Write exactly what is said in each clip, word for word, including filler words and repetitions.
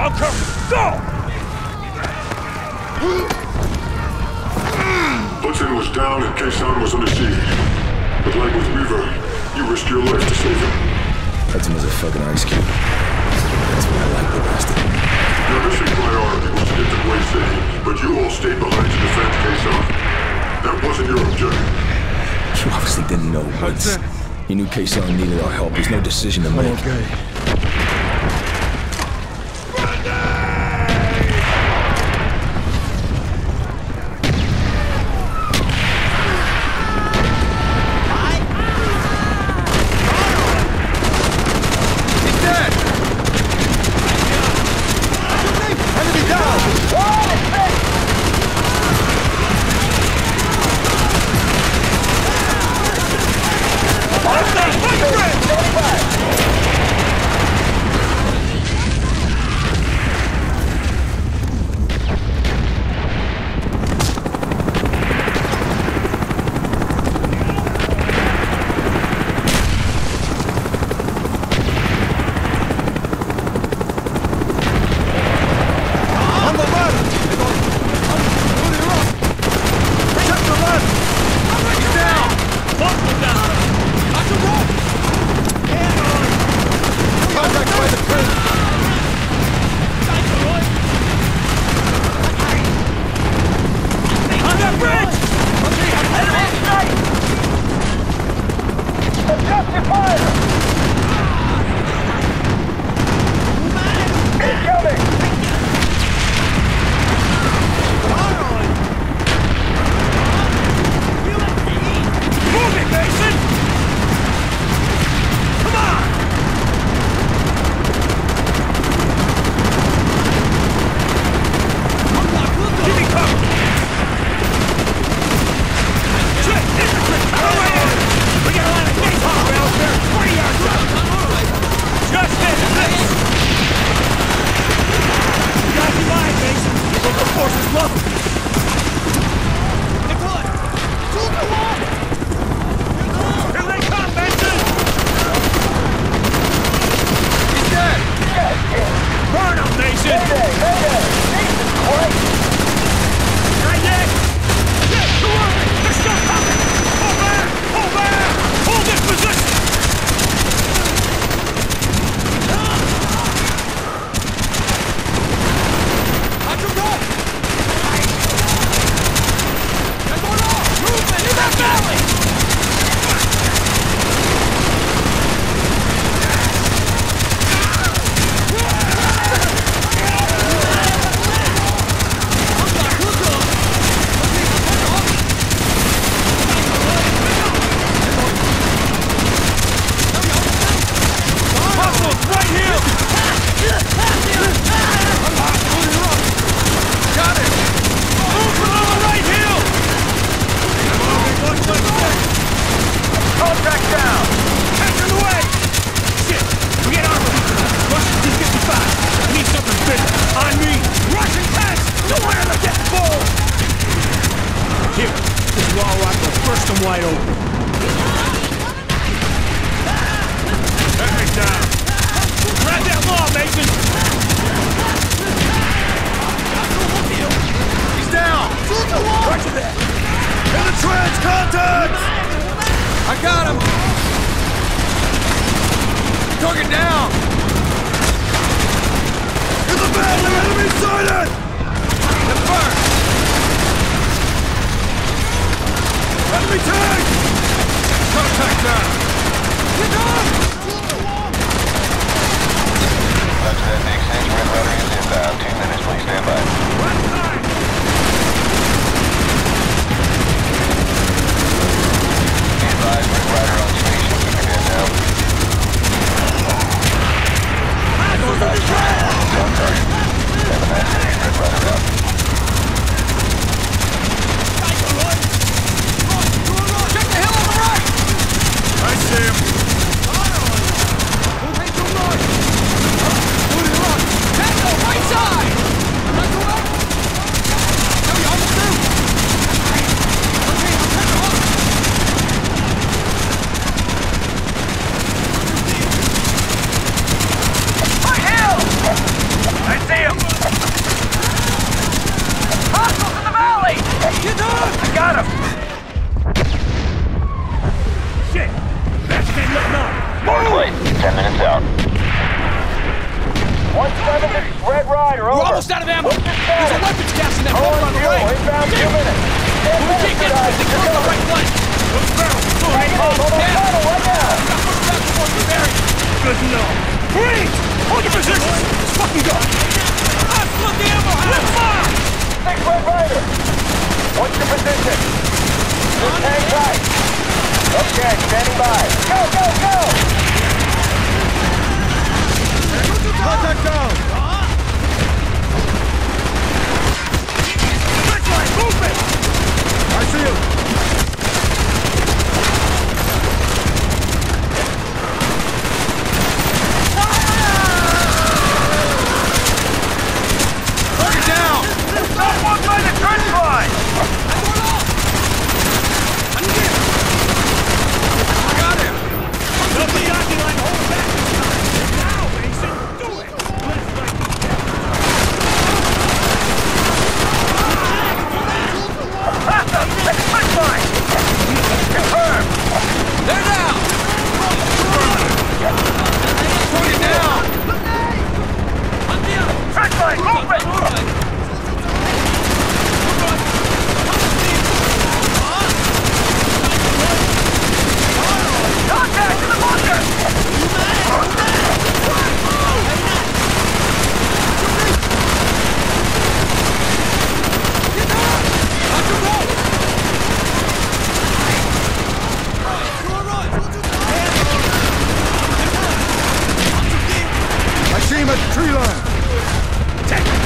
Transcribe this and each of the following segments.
Falco, go! Hudson was down and Kaysan was under siege. But like with Weaver, you risked your life to save him. Hudson was a fucking ice cube. That's what I like the best. Your mission priority was to get to Dwayne City, but you all stayed behind to defend Kaysan. That wasn't your objective. You obviously didn't know once. You knew Kaysan needed our help. There's no decision to make. I'm okay. Right side! guys. You're going the right place. Let's go. Hey, hold on, tunnel right now. Good to know. Freeze! Hold your position. Let's fucking go. Let's split the ammo. Let's fire. Six Red Rider. What's your position? Just hang tight. Okay, standing by. Go, go, go! Contact down! Ridgeline, movement! I see you! Target down! Stop one by the trench line! I got him! The Miyagi line, hold back! Now, Mason, do it! Let's like Pasta! Let's switch line! Confirmed! They're down! Target down! Trench line, movement! Contact in the bunker! I see him at the tree line. Take it!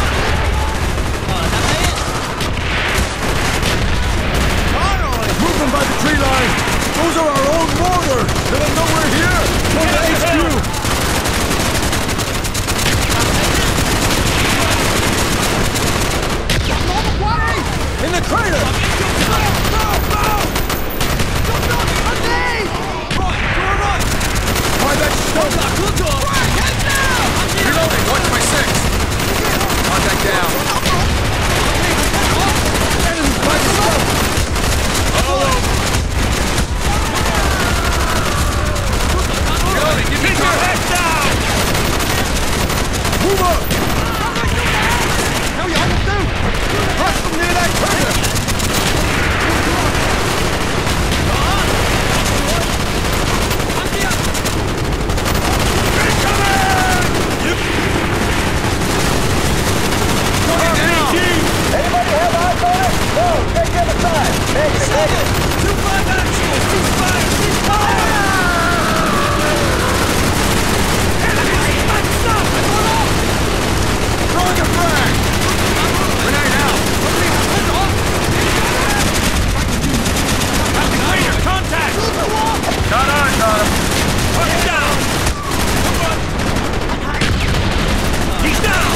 Movement by the tree line! Those are our own mortars! Let them know we're here! Come to H Q! In the crater! Go! Go! Go! Go! Go! Right! Right! Why that stone? Right! Head down! Reloading! Watch my six! Contact down! Enemies by the stone! Follow! Keep your head down! Move up! Hell yeah, I'm through! Crush them near that crater! Anybody have eyes on it? No, check the other side. Negative, negative. Two five actual, two five, two five! Throwing a frag! Grenade out! Clear! Contact! Got eyes on him! Put him down! He's down!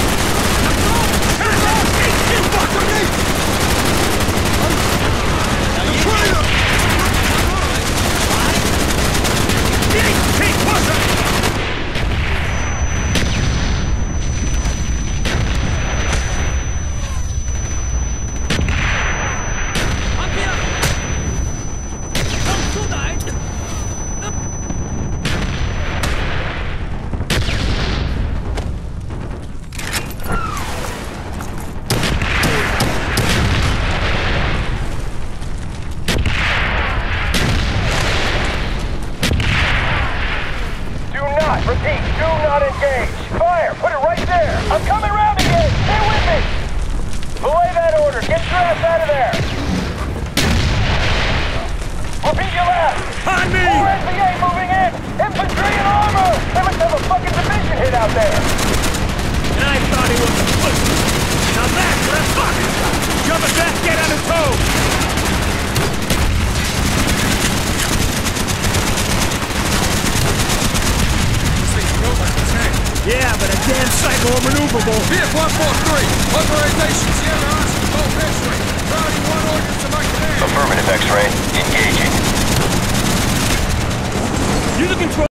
He's fucking me! Traitor! Keep pushing! Repeat, do not engage. Fire! Put it right there! I'm coming around again! Stay with me! Belay that order! Get your ass out of there! Repeat your last! On me! More S V A moving in! Infantry and armor! They must have a fucking division hit out there! And I thought he was a pussy! Now that's what I'm talking about! Jump it back, get on his toes! Yeah, but a damn sight more maneuverable. V F one four three, authorization, Sierra Oscar, Golf X-ray. Priority one orders to my command. Affirmative X-ray, engaging. You the control.